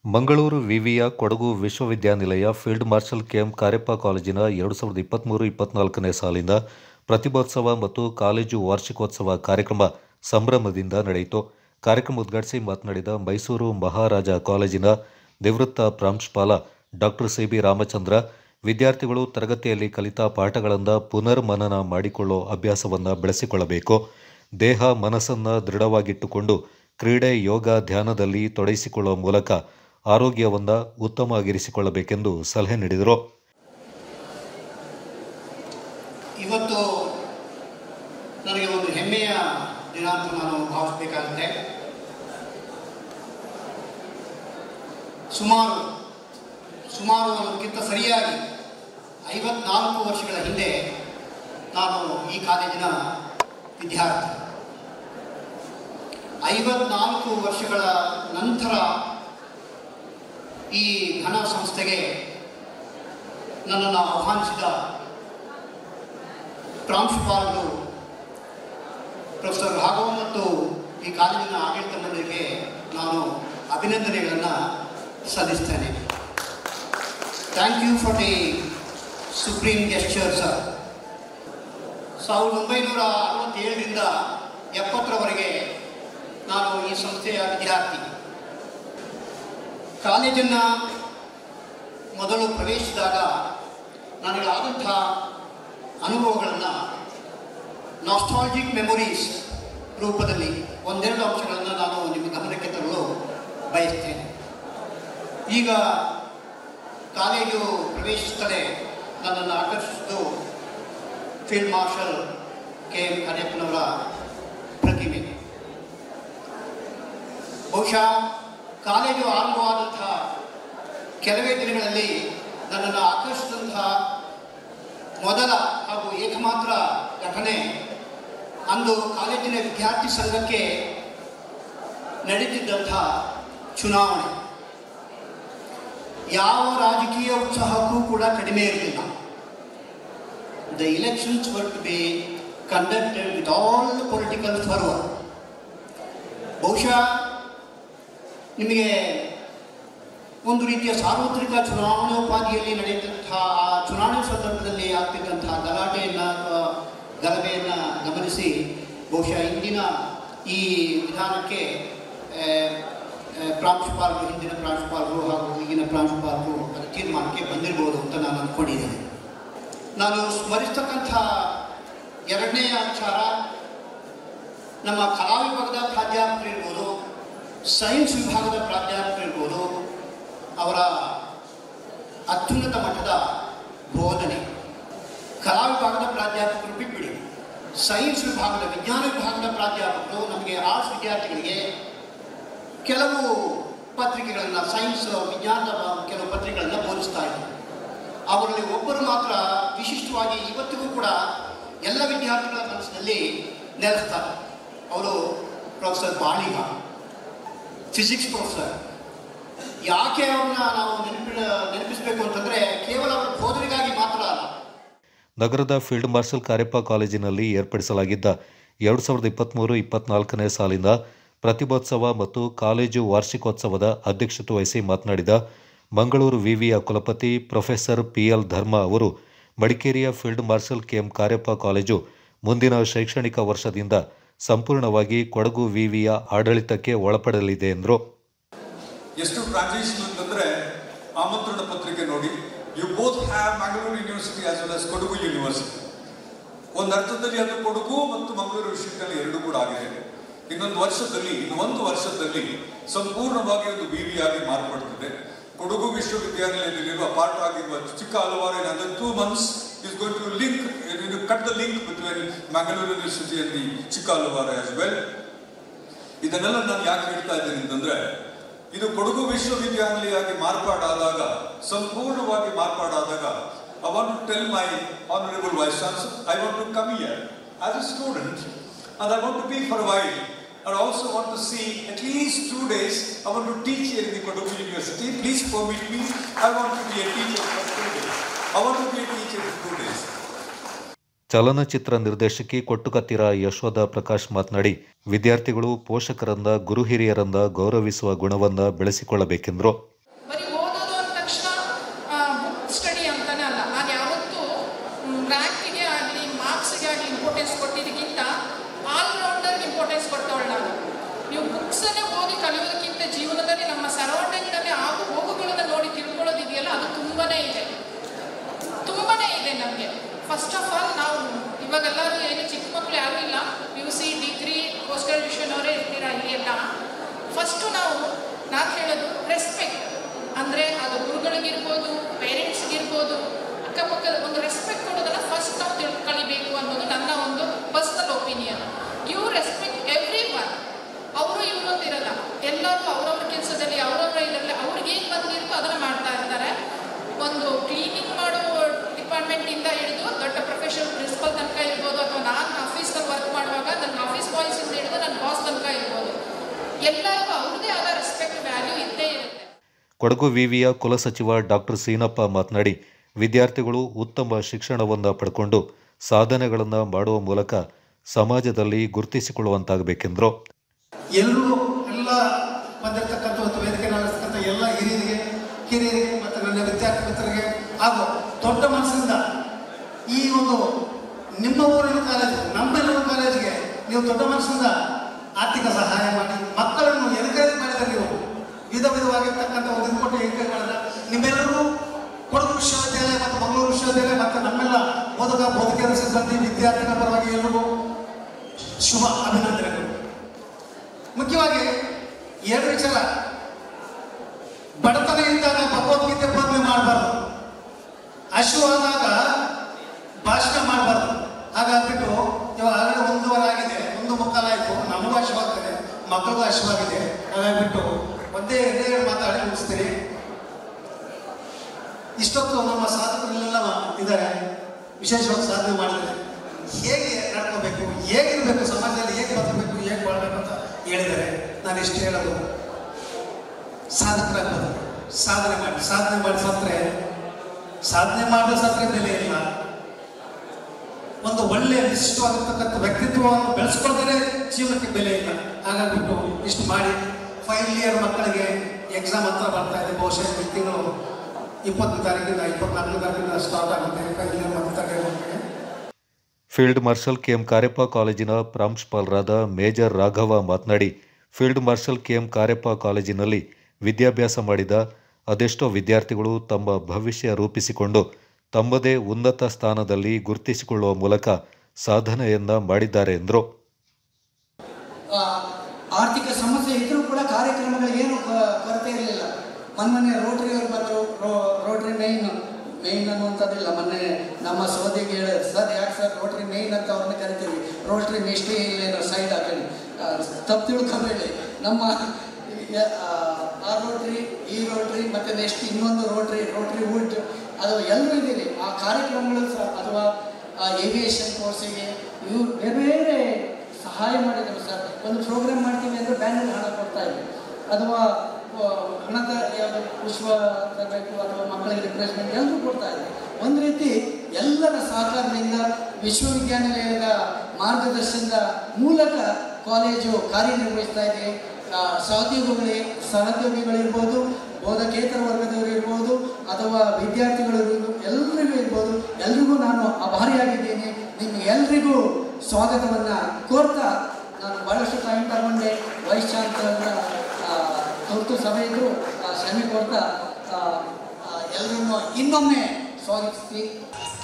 ಮಂಗಳೂರು ವಿವಿಯ ಕೊಡಗು ವಿಶ್ವವಿದ್ಯಾನಿಲಯ field marshal KM Cariappa ಕಾಲೇಜಿನ 2023-24ನೇ ಸಾಲಿನ ಪ್ರತಿಭೋತ್ಸವ ಮತ್ತು ಕಾಲೇಜು ವಾರ್ಷಿಕೋತ್ಸವ ಕಾರ್ಯಕ್ರಮ ಸಂಭ್ರಮದಿಂದ ನಡೆಯಿತು. ಕಾರ್ಯಕ್ರಮ ಉದ್ಘಾಟಿಸಿ ಮಾತನಾಡಿದ ಮೈಸೂರು ಮಹಾರಾಜ ಕಾಲೇಜಿನ ನಿವೃತ್ತ ಪ್ರಾಂಶುಪಾಲ ಡಾಕ್ಟರ್ ಸಿಬಿ ರಾಮಚಂದ್ರ, ವಿದ್ಯಾರ್ಥಿಗಳು ತರಗತಿಯಲ್ಲಿ ಕಲಿತ ಪಾಠಗಳನ್ನು ಪುನರ್ಮನನ ಮಾಡಿಕೊಳ್ಳೋ ಅಭ್ಯಾಸವನ್ನು ಬೆಳೆಸಿಕೊಳ್ಳಬೇಕು. ದೇಹ ಮನಸ್ಸನ್ನು ದೃಢವಾಗಿಟ್ಟುಕೊಂಡು ಕ್ರೀಡೆ, ಯೋಗ, ಧ್ಯಾನದಲ್ಲಿ ತೊಡಗಿಸಿಕೊಳ್ಳುವ ಮೂಲಕ ಆರೋಗ್ಯವನ್ನು ಉತ್ತಮವಾಗಿರಿಸಿಕೊಳ್ಳಬೇಕೆಂದು ಸಲಹೆ ನೀಡಿದರು. ಇವತ್ತು ನನಗೆ ಒಂದು ಹೆಮ್ಮೆಯ ದಿನ ಅಂತ ನಾನು ಭಾವಿಸಬೇಕಾಗುತ್ತೆ. ಸುಮಾರು ಅದಕ್ಕಿಂತ ಸರಿಯಾಗಿ 54 ವರ್ಷಗಳ ಹಿಂದೆ ನಾನು ಈ ಕಾಲೇಜಿನ ವಿದ್ಯಾರ್ಥಿ. 54 ವರ್ಷಗಳ ನಂತರ ಈ ಘನ ಸಂಸ್ಥೆಗೆ ನನ್ನನ್ನು ಆಹ್ವಾನಿಸಿದ ಪ್ರಾಂಶುಪಾಲರು ಪ್ರೊಫೆಸರ್ ರಾಘವ್ ಮತ್ತು ಈ ಕಾಲೇಜಿನ ಆಡಳಿತ ಮಂಡಳಿಗೆ ನಾನು ಅಭಿನಂದನೆಗಳನ್ನು ಸಲ್ಲಿಸ್ತೇನೆ. Thank you for the supreme gesture sir. 1967ರಿಂದ 70ರವರೆಗೆ ನಾನು ಈ ಸಂಸ್ಥೆಯ ವಿದ್ಯಾರ್ಥಿ. ಕಾಲೇಜನ್ನು ಮೊದಲು ಪ್ರವೇಶಿಸಿದಾಗ ನನಗಾದಂಥ ಅನುಭವಗಳನ್ನು ನಾಸ್ಟಾಲ್ಜಿಕ್ ಮೆಮೊರೀಸ್ ರೂಪದಲ್ಲಿ ಒಂದೆರಡು ಅಂಶಗಳನ್ನು ನಾನು ನಿಮ್ಮ ಗಮನಕ್ಕೆ ತರಲು ಬಯಸ್ತೇನೆ. ಈಗ ಕಾಲೇಜು ಪ್ರವೇಶಿಸುತ್ತಲೇ ನನ್ನನ್ನು ಆಕರ್ಷಿಸಿದ್ದು ಫೀಲ್ಡ್ ಮಾರ್ಷಲ್ ಕೆಎಂ ಕಾರ್ಯಪ್ಪನವರ ಪ್ರತಿಮೆ. ಬಹುಶಃ ಕಾಲೇಜು ಆರಂಭವಾದಂಥ ಕೆಲವೇ ದಿನಗಳಲ್ಲಿ ನನ್ನನ್ನು ಆಕರ್ಷಿಸಿದಂಥ ಮೊದಲ ಹಾಗೂ ಏಕಮಾತ್ರ ಘಟನೆ ಅಂದು ಕಾಲೇಜಿನ ವಿದ್ಯಾರ್ಥಿ ಸಂಘಕ್ಕೆ ನಡೀತಿದ್ದಂಥ ಚುನಾವಣೆ. ಯಾವ ರಾಜಕೀಯ ಉತ್ಸಾಹಕ್ಕೂ ಕೂಡ ಕಡಿಮೆ ಇರಲಿಲ್ಲ. The elections were to be conducted with all the political fervour. ಬಹುಶಃ ನಿಮಗೆ ಒಂದು ರೀತಿಯ ಸಾರ್ವತ್ರಿಕ ಚುನಾವಣೋಪಾದಿಯಲ್ಲಿ ನಡೆಯುವಂತಹ ಆ ಚುನಾವಣೆ ಸಂದರ್ಭದಲ್ಲಿ ಆಗ್ತಿದ್ದಂತಹ ಗಲಾಟೆಯನ್ನು ಅಥವಾ ಗಲಭೆಯನ್ನು ಗಮನಿಸಿ ಬಹುಶಃ ಇಂದಿನ ಈ ವಿಧಾನಕ್ಕೆ ಪ್ರಾಂಶುಪಾಲರು, ಹಿಂದಿನ ಪ್ರಾಂಶುಪಾಲರು ಹಾಗೂ ಈಗಿನ ಪ್ರಾಂಶುಪಾಲರು ಅದರ ತೀರ್ಮಾನಕ್ಕೆ ಬಂದಿರ್ಬೋದು ಅಂತ ನಾನು ಅಂದ್ಕೊಂಡಿದ್ದೇನೆ. ನಾನು ಸ್ಮರಿಸ್ತಕ್ಕಂಥ ಎರಡನೆಯ ವಿಚಾರ, ನಮ್ಮ ಕಲಾ ವಿಭಾಗದ ಪ್ರಾಧ್ಯಾಪಕರು ಇರ್ಬೋದು, ಸೈನ್ಸ್ ವಿಭಾಗದ ಪ್ರಾಧ್ಯಾಪಕರು ಇರ್ಬೋದು, ಅವರ ಅತ್ಯುನ್ನತ ಮಟ್ಟದ ಬೋಧನೆ. ಕಲಾ ವಿಭಾಗದ ಪ್ರಾಧ್ಯಾಪಕರು ಬಿಟ್ಬಿಡಿ, ಸೈನ್ಸ್ ವಿಭಾಗದ, ವಿಜ್ಞಾನ ವಿಭಾಗದ ಪ್ರಾಧ್ಯಾಪಕರು ನಮಗೆ ಆರ್ಟ್ಸ್ ವಿದ್ಯಾರ್ಥಿಗಳಿಗೆ ಕೆಲವು ಪತ್ರಿಕೆಗಳನ್ನು, ಸೈನ್ಸ್ ವಿಜ್ಞಾನದ ಕೆಲವು ಪತ್ರಿಕೆಗಳನ್ನು ಬೋಧಿಸ್ತಾ ಇದ್ದಾರೆ. ಅವರಲ್ಲಿ ಒಬ್ಬರು ಮಾತ್ರ ವಿಶಿಷ್ಟವಾಗಿ ಇವತ್ತಿಗೂ ಕೂಡ ಎಲ್ಲ ವಿದ್ಯಾರ್ಥಿಗಳ ಮನಸ್ಸಿನಲ್ಲಿ ನೆಲೆಸ್ತಾರೆ. ಅವರು ಪ್ರೊಫೆಸರ್ ಬಾಳಿಗ, ಫಿಸಿಕ್ಸ್ ಪ್ರೊಫೆಸರ್. ಯಾಕೆ ಅವ್ರನ್ನ ನಾವು ನೆನಪಿಸಬೇಕು ಅಂತಂದರೆ ಕೇವಲ ಅವರ ಬೋಧನೆಗಾಗಿ ಮಾತ್ರ ಅಲ್ಲ. ನಗರದ ಫೀಲ್ಡ್ ಮಾರ್ಷಲ್ ಕಾರ್ಯಪ್ಪ ಕಾಲೇಜಿನಲ್ಲಿ ಏರ್ಪಡಿಸಲಾಗಿದ್ದ 2023-24ನೇ ಸಾಲಿನ ಪ್ರತಿಭೋತ್ಸವ ಮತ್ತು ಕಾಲೇಜು ವಾರ್ಷಿಕೋತ್ಸವದ ಅಧ್ಯಕ್ಷತೆ ವಹಿಸಿ ಮಾತನಾಡಿದ ಮಂಗಳೂರು ವಿವಿಯ ಕುಲಪತಿ ಪ್ರೊಫೆಸರ್ PL ಧರ್ಮ ಅವರು, ಮಡಿಕೇರಿಯ field marshal KM Kariappa college ಮುಂದಿನ ಶೈಕ್ಷಣಿಕ ವರ್ಷದಿಂದ ಸಂಪೂರ್ಣವಾಗಿ ಕೊಡಗು ವಿವಿಯ ಆಡಳಿತಕ್ಕೆ ಒಳಪಡಲಿದೆ ಎಂದರು. ಎಷ್ಟು ಟ್ರಾನ್ಸಿಷನ್ ಅಂತಂದ್ರೆ ಆಮಂತ್ರಣ ಪತ್ರಿಕೆ ನೋಡಿ, you both have Mangaluru university as well as Kodagu university. ಒಂದು ಅರ್ಥದಲ್ಲಿ ಅದು ಕೊಡಗು ಮತ್ತು ಮಂಗಳೂರು ವಿಶ್ವವಿದ್ಯಾಲಯ ಎರಡೂ ಕೂಡ ಆಗಿದೆ. ಇನ್ನೊಂದು ವರ್ಷದಲ್ಲಿ ಸಂಪೂರ್ಣವಾಗಿ ಒಂದು ವಿವಿ ಆಗಿ ಮಾರ್ಪಡುತ್ತದೆ. ಕೊಡಗು ವಿಶ್ವವಿದ್ಯಾನಿಲಯದಲ್ಲಿರುವ ಪಾರ್ಟ್ ಆಗಿರುವ ಚಿಕ್ಕ ಹಲವಾರು another 2 months is going to cut the link between Mangalore University and the Chikkaluvara as well. ಇದನ್ನೆಲ್ಲ ನಾನು ಯಾಕೆ ಹೇಳ್ತಾ ಇದ್ದೀನಿ ಅಂತಂದ್ರೆ, ಇದು ಕೊಡಗು ವಿಶ್ವವಿದ್ಯಾನಿಲಯ ಆಗಿ ಮಾರ್ಪಾಡಾದಾಗ, ಸಂಪೂರ್ಣವಾಗಿ ಮಾರ್ಪಾಡಾದಾಗ, I want to tell my honorable vice chancellor, I want to come here as a student and I want to be for a while. I also want to see at least 2 days. I want to teach here in the Kodagu University. Please permit me. I want to be a teacher for 2 days. I want to be a teacher for 2 days. ಚಲನಚಿತ್ರ ನಿರ್ದೇಶಕಿ ಕೊಟ್ಟುಕತ್ತಿರ ಯಶೋಧ ಪ್ರಕಾಶ್ ಮಾತನಾಡಿ, ವಿದ್ಯಾರ್ಥಿಗಳು ಪೋಷಕರನ್ನ, ಗುರು ಹಿರಿಯರನ್ನ ಗೌರವಿಸುವ ಗುಣವನ್ನ ಬೆಳೆಸಿಕೊಳ್ಳಬೇಕೆಂದರು. ಬುಕ್ಸನ್ನೇ ಓದಿ ಕಲಿಯೋದಕ್ಕಿಂತ ಜೀವನದಲ್ಲಿ ನಮ್ಮ ಸರೌಂಡಿಂಗ್ನಲ್ಲಿ ಆಗು ಹೋಗುಗಳನ್ನು ನೋಡಿ ತಿಳ್ಕೊಳ್ಳೋದಿದೆಯಲ್ಲ, ಅದು ತುಂಬನೇ ಇದೆ ನಮಗೆ. ಫಸ್ಟ್ ಆಫ್ ಆಲ್ ನಾವು ಇವಾಗೆಲ್ಲರೂ ಏನು ಚಿಕ್ಕ ಮಕ್ಕಳು ಯಾರೂ ಇಲ್ಲ, PUC ಡಿಗ್ರಿ ಪೋಸ್ಟ್ ಗ್ರಾಜುಯೇಷನ್ ಅವರೇ ಇರ್ತೀರಾ ಇಲ್ಲಿ ಎಲ್ಲ. ಫಸ್ಟು ನಾನು ಹೇಳೋದು ರೆಸ್ಪೆಕ್ಟ್, ಅಂದರೆ ಅದು ಗುರುಗಳಿಗಿರ್ಬೋದು, ಪೇರೆಂಟ್ಸ್ಗಿರ್ಬೋದು, ಅಕ್ಕಪಕ್ಕದ ಒಂದು ರೆಸ್ಪೆಕ್ಟ್ ಕೊಡೋದನ್ನು ಫಸ್ಟ್ ನಾವು ಕಲಿಬೇಕು ಅನ್ನೋದು ನನ್ನ ಒಂದು personal opinion. You respect everyone. ಅವರು ಇವರು ಅಂತಿರಲ್ಲ, ಎಲ್ಲರೂ ಅವರವ್ರ ಕೆಲಸದಲ್ಲಿ ಅವರವರ ಇದರಲ್ಲಿ ಅವ್ರಿಗೆ ಏನು ಬಂದಿರುತ್ತೋ ಅದನ್ನು ಮಾಡ್ತಾ ಇರ್ತಾರೆ. ಒಂದು ಕ್ಲೀನಿಂಗ್ ಮಾಡೋ ಡಿಪಾರ್ಟ್ಮೆಂಟಿಂದ ಹಿಡಿದು ದೊಡ್ಡ ಪ್ರೊಫೆಷನಲ್ ಪ್ರಿನ್ಸಿಪಲ್ ತನಕ ಇರ್ಬೋದು, ಅಥವಾ ನಾನು ಆಫೀಸ್ನಲ್ಲಿ ವರ್ಕ್ ಮಾಡುವಾಗ ನನ್ನ ಆಫೀಸ್ ಬಾಯ್ಸಿಂದ ಹಿಡಿದು ನನ್ನ ಬಾಸ್ ತನಕ ಇರ್ಬೋದು, ಎಲ್ಲರಿಗೂ ಅವ್ರದ್ದೇ ಆದ ರೆಸ್ಪೆಕ್ಟ್ ವ್ಯಾಲ್ಯೂ ಇದ್ದೇ ಇರುತ್ತೆ. ಕೊಡಗು ವಿವಿಯ ಕುಲಸಚಿವ ಡಾಕ್ಟರ್ ಸೀನಪ್ಪ ಮಾತನಾಡಿ, ವಿದ್ಯಾರ್ಥಿಗಳು ಉತ್ತಮ ಶಿಕ್ಷಣವನ್ನು ಪಡ್ಕೊಂಡು ಸಾಧನೆಗಳನ್ನು ಮಾಡುವ ಮೂಲಕ ಸಮಾಜದಲ್ಲಿ ಗುರುತಿಸಿಕೊಳ್ಳುವಂತಾಗಬೇಕೆಂದರು. ಎಲ್ಲರೂ ಎಲ್ಲ ಬಂದಿರತಕ್ಕಂಥ ಒಂದು ವೇದಿಕೆ ನಡೆಸ್ತಕ್ಕಂಥ ಎಲ್ಲ ಕಿರಿಯರಿಗೆ ಮತ್ತು ನನ್ನ ವಿದ್ಯಾರ್ಥಿ ಮಿತ್ರರಿಗೆ ಹಾಗೂ ದೊಡ್ಡ ಮನಸ್ಸಿಂದ ಈ ಒಂದು ನಿಮ್ಮ ಊರಿನ ಕಾಲೇಜು, ನಮ್ಮೆಲ್ಲರ ಕಾಲೇಜಿಗೆ ನೀವು ದೊಡ್ಡ ಮನಸ್ಸಿಂದ ಆರ್ಥಿಕ ಸಹಾಯ ಮಾಡಿ ಮಕ್ಕಳನ್ನು ಎನ್ಕರೇಜ್ ಮಾಡಿದರೆ ನೀವು ವಿಧವಾಗಿರ್ತಕ್ಕಂಥ ಒಂದು ಇದು ಕೊಟ್ಟು ಎಂಕರೇಜ್ ನಿಮ್ಮೆಲ್ಲರಿಗೂ ಕೊಡಗು ವಿಶ್ವವಿದ್ಯಾಲಯ ಮತ್ತು ಮಂಗಳೂರು ವಿಶ್ವವಿದ್ಯಾಲಯ ಮತ್ತು ನಮ್ಮೆಲ್ಲ ಬೋಧಕೇತರ ಸಿಬ್ಬಂದಿ ವಿದ್ಯಾರ್ಥಿಗಳ ಪರವಾಗಿ ಎಲ್ಲರಿಗೂ ಶುಭ ಅಭಿನಂದನೆಗಳು. ಮುಖ್ಯವಾಗಿ 2 ವಿಚಾರ. ಬಡತನ ಇದ್ದಾಗ ಭಗವದ್ಗೀತೆ ಬೋಧನೆ ಮಾಡಬಾರ್ದು, ಹಸಿವಾದಾಗ ಭಾಷಣ ಮಾಡಬಾರ್ದು. ಹಾಗಾಗ್ಬಿಟ್ಟು ಇವಾಗ ಆಗಲೇ 1:15 ಆಗಿದೆ, 1:45 ನಮಗೂ ಹಸಿವಾಗ್ತದೆ, ಮಕ್ಕಳಿಗೂ ಹಸಿವಾಗಿದೆ. ಹಾಗಾಗ್ಬಿಟ್ಟು ಒಂದೇ 2 ಮಾತಾಡಿ ಮುಗಿಸ್ತೀನಿ. ಇಷ್ಟೊತ್ತು ನಮ್ಮ ಸಾಧಕರೆಲ್ಲ ಇದ್ದಾರೆ, ವಿಶೇಷವಾಗಿ ಸಾಧನೆ ಮಾಡಿದರೆ ಹೇಗೆ ನಡ್ಕೋಬೇಕು, ಹೇಗಿರಬೇಕು, ಸಮಾಜದಲ್ಲಿ ಹೇಗೆ ಬದುಕಬೇಕು, ಹೇಗೆ ಮಾಡಬೇಕು ಅಂತ ಹೇಳಿದ್ದಾರೆ. ನಾನು ಇಷ್ಟು ಹೇಳೋದು, ಸಾಧಕರಾಗ್ಬೋದು, ಸಾಧನೆ ಮಾಡಿ ಸತ್ರೆ ಬೆಲೆ ಇಲ್ಲ. ಒಂದು ಒಳ್ಳೆಯ ವಿಶಿಷ್ಟವಾಗಿರ್ತಕ್ಕಂಥ ವ್ಯಕ್ತಿತ್ವವನ್ನು ಬೆಳೆಸ್ಕೊಳ್ತಾರೆ, ಜೀವನಕ್ಕೆ ಬೆಲೆ ಇಲ್ಲ. ಹಾಗಾಗ್ಬಿಟ್ಟು ಇಷ್ಟು ಮಾಡಿ ಫೈನಲ್ ಇಯರ್ ಮಕ್ಕಳಿಗೆ ಎಕ್ಸಾಮ್ ಹತ್ರ ಬರ್ತಾ ಇದೆ. ಬಹುಶಃ ಈ ತಿಂಗಳು 20 ತಾರೀಕಿಂದ 24 ತಾರೀಕಿಂದ ಸ್ಟಾರ್ಟ್ ಆಗುತ್ತೆ ಫೈನಲ್ ಇಯರ್ ಮಕ್ಕಳಿಗೆ. ಫೀಲ್ಡ್ ಮಾರ್ಷಲ್ KM ಕಾರ್ಯಪ್ಪ ಕಾಲೇಜಿನ ಪ್ರಾಂಶುಪಾಲರಾದ ಮೇಜರ್ ರಾಘವ ಮಾತನಾಡಿ, ಫೀಲ್ಡ್ ಮಾರ್ಷಲ್ KM ಕಾರ್ಯಪ್ಪ ಕಾಲೇಜಿನಲ್ಲಿ ವಿದ್ಯಾಭ್ಯಾಸ ಮಾಡಿದ ಅದೆಷ್ಟೋ ವಿದ್ಯಾರ್ಥಿಗಳು ತಮ್ಮ ಭವಿಷ್ಯ ರೂಪಿಸಿಕೊಂಡು ತಮ್ಮದೇ ಉನ್ನತ ಸ್ಥಾನದಲ್ಲಿ ಗುರುತಿಸಿಕೊಳ್ಳುವ ಮೂಲಕ ಸಾಧನೆಯನ್ನ ಮಾಡಿದ್ದಾರೆ ಎಂದರು. ಆರ್ಥಿಕ ಸಮಸ್ಯೆ ಇದ್ರೂ ಕೂಡ ಕಾರ್ಯಕ್ರಮಗಳಿಗೇನು ಕೊರತೆ ಇರಲಿಲ್ಲ. ಮೊನ್ನೆ ರೋಟರಿ ಅವರು ಬಂದರು. ರೋಟರಿ ಮೇಯ್ನ್ ಅನ್ನುವಂಥದ್ದಿಲ್ಲ. ಮೊನ್ನೆ ನಮ್ಮ ಸೋದರಿಗೆ ಹೇಳಿದ್ರು, ಸರ್ ಯಾಕೆ ಸರ್ ರೋಟರಿ ಮೇಯ್ನ್ ಅಂತ ಅವ್ರನ್ನ ಕರಿತೀವಿ, ರೋಟರಿ ನೆಕ್ಸ್ಟ್ ಇಲ್ಲೇನೋ ಸೈಡ್ ಹಾಕಿ ತಪ್ಪು ತಿಳ್ಕೊಬೇಡಿ. ನಮ್ಮ ಆ ರೋಟ್ರಿ, ಈ ರೋಟ್ರಿ, ಮತ್ತು ನೆಕ್ಸ್ಟ್ ಇನ್ನೊಂದು ರೋಟ್ರಿ ವುಡ್, ಅದು ಎಲ್ಲರೂ ಇದ್ದೀರಿ. ಆ ಕಾರ್ಯಕ್ರಮಗಳು ಅಥವಾ ಏವಿಯೇಷನ್ ಕೋರ್ಸಿಗೆ ಇವರು ಬೇರೆ ಸಹಾಯ ಮಾಡಿದರು ಸರ್. ಒಂದು ಪ್ರೋಗ್ರಾಮ್ ಮಾಡ್ತೀವಿ ಅಂದರೆ ಬ್ಯಾನರ್ ಹಣ ಕೊಡ್ತಾ ಇದ್ವಿ, ಅಥವಾ ಹಣದ ಯಾವುದು ಪುಷ್ಪ ತರಬೇಕು ಅಥವಾ ಮಕ್ಕಳಿಗೆ ರಿಪ್ರೆಸ್ಮೆಂಟ್ ಎಲ್ಲರೂ ಕೊಡ್ತಾ ಇದ್ವಿ. ಒಂದು ರೀತಿ ಎಲ್ಲರ ಸಹಕಾರದಿಂದ ವಿಶ್ವವಿದ್ಯಾನಿಲಯದ ಮಾರ್ಗದರ್ಶನದ ಮೂಲಕ ಕಾಲೇಜು ಕಾರ್ಯನಿರ್ವಹಿಸ್ತಾ ಇದೆ. ಸಹೋದ್ಯೋಗಿಗಳಿರ್ಬೋದು, ಬೋಧಕೇತರ ವರ್ಗದವರು ಇರ್ಬೋದು, ಅಥವಾ ವಿದ್ಯಾರ್ಥಿಗಳು ಎಲ್ಲರಿಗೂ ಇರ್ಬೋದು, ಎಲ್ರಿಗೂ ನಾನು ಆಭಾರಿಯಾಗಿದ್ದೀನಿ. ನಿಮಗೆಲ್ರಿಗೂ ಸ್ವಾಗತವನ್ನು ಕೋರ್ತಾ ನಾನು ಭಾಳಷ್ಟು ಟೈಮ್ ತಗೊಂಡೆ. ವೈಸ್ ಚಾನ್ಸಲರ್ನ ತುರ್ತು ಸಭೆಯಿದ್ರು ಶ್ರಮೆ ಕೊಡ್ತಾ ಎಲ್ಲರನ್ನು ಇನ್ನೊಮ್ಮೆ ಸ್ವಾಗತಿಸ್ತೀನಿ.